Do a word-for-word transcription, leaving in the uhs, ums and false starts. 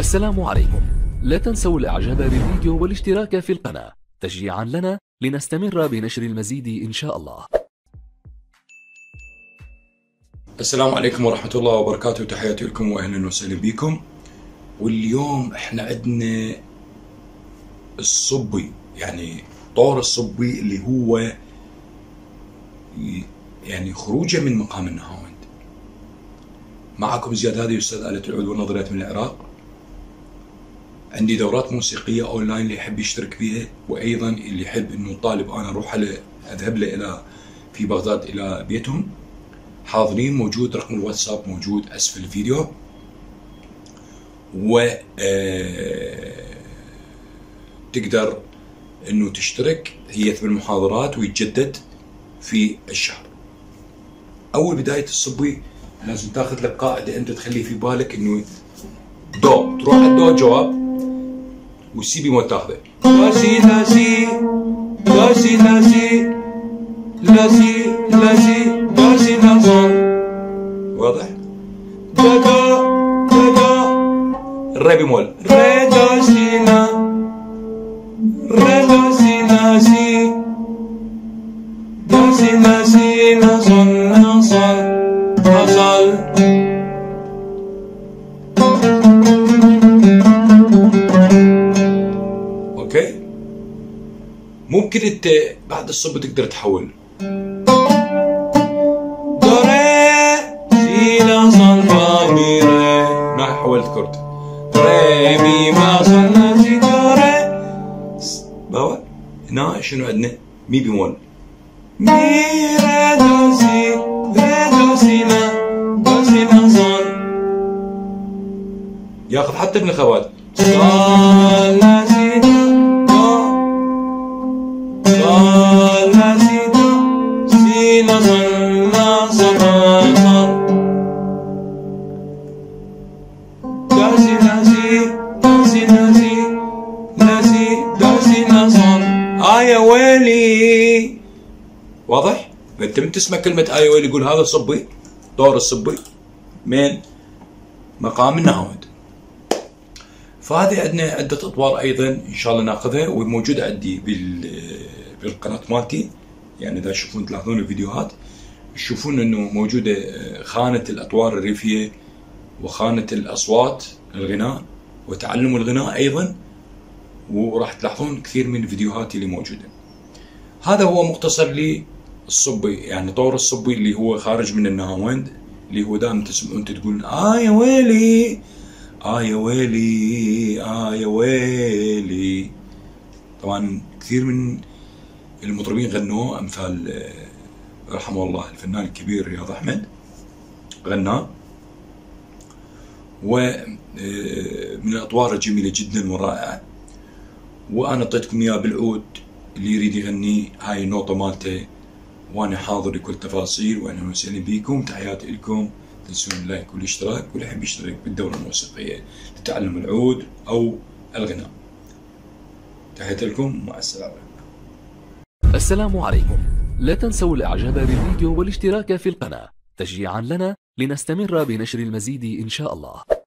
السلام عليكم. لا تنسوا الاعجاب بالفيديو والاشتراك في القناة تشجيعا لنا لنستمر بنشر المزيد ان شاء الله. السلام عليكم ورحمة الله وبركاته، تحياتي لكم واهلا وسهلا بكم. واليوم احنا عندنا الصبي، يعني طور الصبي اللي هو يعني خروجه من مقام النهاوند. معكم زياد هادي استاذ آلة العود والنظريات من العراق. عندي دورات موسيقية اونلاين اللي يحب يشترك فيها، وايضا اللي يحب انه طالب انا اروح له اذهب له الى في بغداد الى بيتهم، حاضرين. موجود رقم الواتساب موجود اسفل الفيديو. و تقدر انه تشترك، هي ثمان محاضرات ويتجدد في الشهر. اول بداية الصبي لازم تاخذ لك قاعدة انت تخلي في بالك انه دو، تروح على الدو جواب والسي بيمول تاخذه لا سي لا سي لا سي لا سي لا سي لا سي لا سي لا صول. واضح؟ دا دا دا دا ري بيمول ري دا سي لا ري دا سي لا سي دا سي لا سي لا صول لا صول لا صول. اوكي، ممكن انت بعد الصب تقدر تحول دو ري سي لا صول فا مي ري، هنا حولت كرد ري مي فا صول لا سي دو ري. باور هنا شنو عندنا؟ مي بيمول مي ري دو سي ري دو سي لا دو سي لا صول. ياخذ حتى ابن خوات صول لا سي دو صول لا سي دو سي لا صول لا صول صول دا سي لا سي دا سي لا سي لا سي دا سي لا صول. آه يا ويلي. واضح؟ فانت من تسمع كلمة آه يا ويلي يقول هذا صبي، دور الصبي من مقام النهاوند. فهذه عندنا عدة أطوار أيضا إن شاء الله ناخذها، وموجودة عندي بال بالقناة مالتي. يعني إذا تشوفون تلاحظون الفيديوهات تشوفون إنه موجودة خانة الأطوار الريفية وخانة الأصوات الغناء وتعلم الغناء أيضا، وراح تلاحظون كثير من الفيديوهات اللي موجودة. هذا هو مختصر للصبي، يعني طور الصبي اللي هو خارج من النهاوند، اللي هو دائما تسمعون تقول آه يا ويلي آه يا ويلي آه يا ويلي. طبعا كثير من المطربين غنوه، أمثال رحمه الله الفنان الكبير رياض أحمد غناه، ومن الأطوار الجميلة جدا والرائعة. وأنا أعطيتكم إياه بالعود، اللي يريد يغني هاي النوطة مالته، وأنا حاضر لكل تفاصيل. وأهلا وسهلا بكم، تحياتي لكم. تنسون اللايك والاشتراك، واللي يحب يشترك بالدورة الموسيقية لتعلم العود أو الغناء. تحياتي لكم، مع السلامة. السلام عليكم. لا تنسوا الاعجاب بالفيديو والاشتراك في القناة تشجيعا لنا لنستمر بنشر المزيد ان شاء الله.